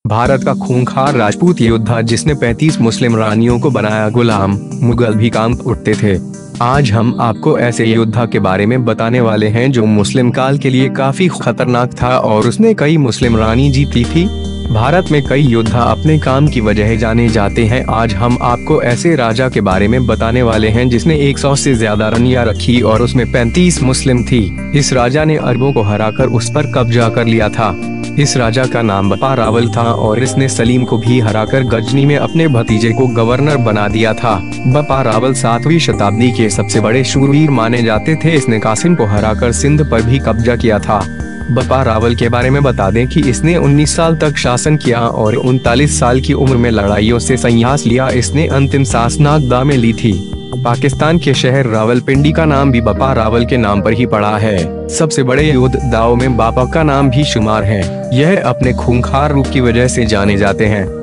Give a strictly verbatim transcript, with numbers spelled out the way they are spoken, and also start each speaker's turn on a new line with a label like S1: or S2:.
S1: भारत का खूंखार राजपूत योद्धा जिसने पैंतीस मुस्लिम रानियों को बनाया गुलाम, मुगल भी कांप उठते थे। आज हम आपको ऐसे योद्धा के बारे में बताने वाले हैं जो मुस्लिम काल के लिए काफी खतरनाक था और उसने कई मुस्लिम रानी जीती थी। भारत में कई योद्धा अपने काम की वजह जाने जाते हैं। आज हम आपको ऐसे राजा के बारे में बताने वाले हैं जिसने सौ से ज्यादा रानियां रखी और उसमें पैंतीस मुस्लिम थी। इस राजा ने अरबों को हराकर उस पर कब्जा कर लिया था। इस राजा का नाम बप्पा रावल था और इसने सलीम को भी हराकर गजनी में अपने भतीजे को गवर्नर बना दिया था। बप्पा रावल सातवीं शताब्दी के सबसे बड़े शूरवीर माने जाते थे। इसने कासिम को हराकर सिंध पर भी कब्जा किया था। बप्पा रावल के बारे में बता दें कि इसने उन्नीस साल तक शासन किया और उनतालीस साल की उम्र में लड़ाइयों से संन्यास लिया। इसने अंतिम सांस नागदा में ली थी। पाकिस्तान के शहर रावलपिंडी का नाम भी बप्पा रावल के नाम पर ही पड़ा है। सबसे बड़े योद्धाओं में बापा का नाम भी शुमार है। यह अपने खूंखार रूप की वजह से जाने जाते हैं।